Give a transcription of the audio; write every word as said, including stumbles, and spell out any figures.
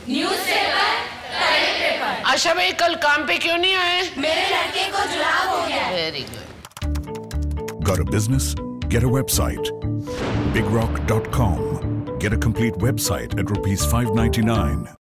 Newspaper, toilet paper. आशा भाई कल काम पे क्यों नहीं आए? मेरे लड़के को जुलाब हो गया। Very good. Got a business? Get a website. big rock dot com. Get a complete website at rupees five ninety-nine.